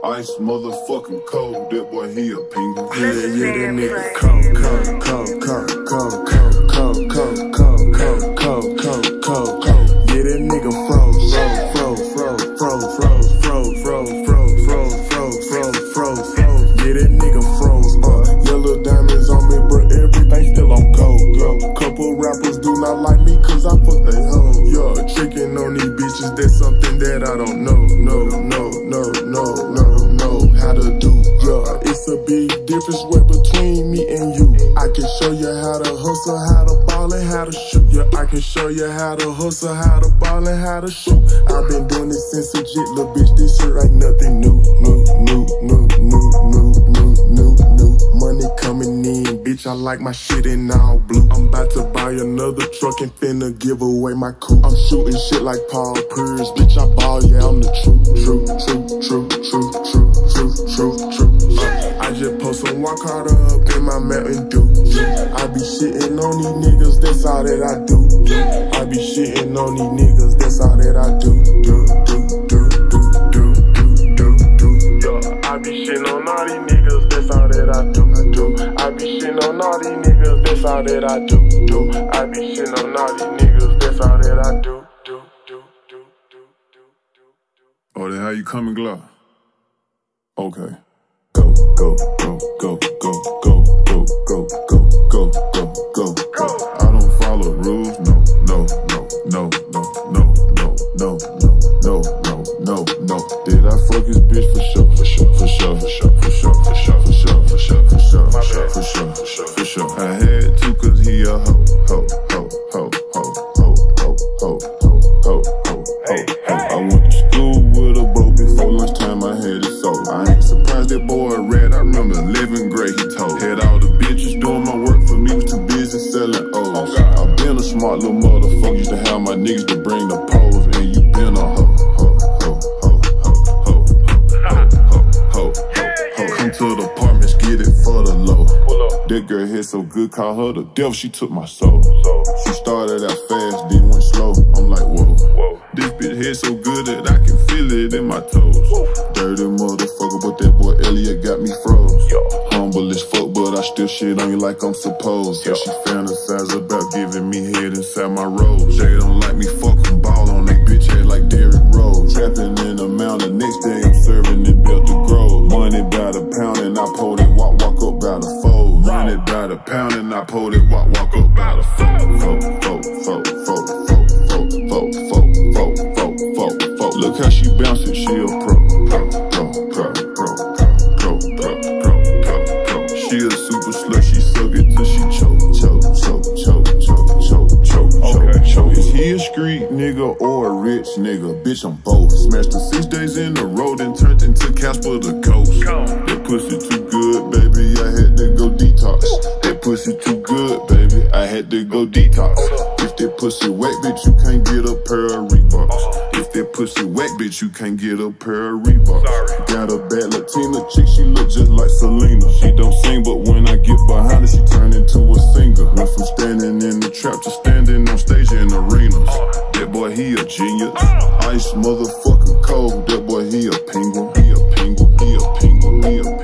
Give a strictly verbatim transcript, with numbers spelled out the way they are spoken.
Ice motherfucking cold, that boy he a penguin. Yeah, yeah, that nigga cold, cold, cold, cold, cold, cold, cold, cold, cold, cold, cold, cold, cold, cold. Yeah, that nigga froze, froze, froze, froze, froze, froze, froze, froze, froze, froze, froze, froze, froze. Yeah, that nigga froze. Uh, yellow diamonds on me, but everything still on cold. Yo, couple rappers do not like me 'cause I fuck they hoes. Yo, tricking on these bitches, that's something that I don't know, no, no, no, no, no, no, how to do. Yeah, it's a big difference way between me and you. I can show you how to hustle, how to ball, and how to shoot. Yeah, I can show you how to hustle, how to ball, and how to shoot. I've been doing this since a jit, little bitch. This shit ain't nothing new, new, new, new, new, new, new, new, new. Money coming in, bitch. I like my shit in all blue. I'm about to buy another truck and finna give away my coupe. I'm shooting shit like Paul Pierce, bitch. I ball, yeah, I'm the truth, true, true, true, true, true, true, true, true. Uh, I just post some walk harder up in my Mountain Dew. I be shitting on these niggas, that's all that I do. I be shitting on these niggas, that's all that I do. Do, do, do, do, do, do, do, do. Yeah, I be shitting on all these niggas, that's all that I do. I do. I be shitting on all these niggas, that's all that I do. Do. I be shitting on all these niggas, that's all that I do. Do, do, do, do, do, do. Oh, then how you coming, Glock? Okay. Go, go, go, go, go, go, go, go, go, go, go, go, go. I don't follow rules, no, no, no, no, no, no, no, no, no, no, no, no. Did I fuck his bitch for sure, for sure, for sure, for sure, for sure, for sure, for sure, for sure, for sure, for sure, for sure, for sure, for sure. I had to 'cause he a hoe, hoe, hoe, hoe, hoe, hoe, hoe, hoe, hoe, hoe, hoe, hoe. I went to school with a bro before lunchtime. I had it sold. I ain't surprised that boy red. I remember eleventh grade he told. Had all the bitches doing my work for me, was too busy selling O's. I been a smart little motherfucker, used to have my niggas to bring the pose, and you been a hoe, hoe, hoe, hoe, hoe, hoe, hoe, hoe, hoe, hoe. Come to the apartments, get it for the low. That girl hit so good, call her the devil, she took my soul. She started out fast, then went slow. I'm like, whoa, whoa. This bitch hit so good that I can feel it in my toes. Dirty motherfucker, but that boy Elliot got me froze. Humble as fuck, but I still shit on you like I'm supposed. So she fantasize about giving me head inside my robes. They don't like me, fuck them, ball on they bitch head like Derrick Rose. Trapping in the mountain, next day I'm serving in Belter Grove. Money by the pound and I pulled it, walk, walk up by the fold. Run it by the pound and I pulled it, walk, walk up by the fold. Fold, fold, fold, fold, fold, fold, fold, fold, fold, fold, fold, fold. Look how she bounce it, she a pro, pro, pro, pro, pro, pro, pro, pro, pro, pro. She a super slut, she suck it till she choke, choke, choke, choke, choke, choke, choke, choke, choke. Is he a street nigga or a rich nigga? Bitch, I'm both. Smashed her six days in a row, then turned into Casper the Ghost. That pussy too good, baby, I had to go detox. That pussy too good, baby, I had to go detox. If that pussy wet, bitch, you can't get a pair of Reeboks. If that pussy wet, bitch, you can't get a pair of Reeboks. Got a bad Latina chick, she look just like Selena. She don't sing, but when I get behind her, she turn into a singer. Went from standing in the trap to standing on stage in arenas. That boy, he a genius. Ice motherfucking cold. That boy, he a penguin. He a penguin. He a penguin. He a penguin.